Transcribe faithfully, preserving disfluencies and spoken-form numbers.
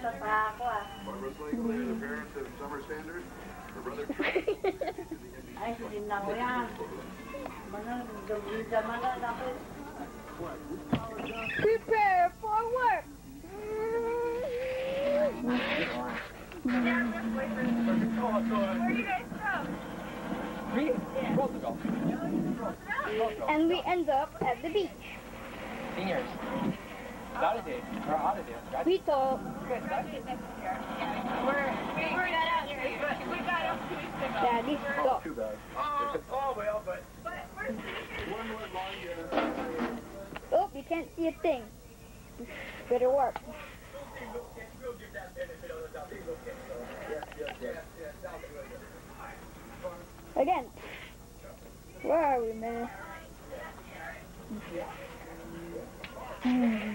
Barbara Slagley, the parents of Summer Standard. Her brother Ay, hindi na ko yan. Prepare for work. Where are you guys from? Me? Portugal. And we end up at the beach. Seniors. Saturday. Or holiday. We talk. We're, we, we got out here. We got out two weeks ago. Daddy stop. Too bad. Oh, oh well, but But we're one more long Oh, you can't see a thing. Better work. Again. Where are we, man? Hmm.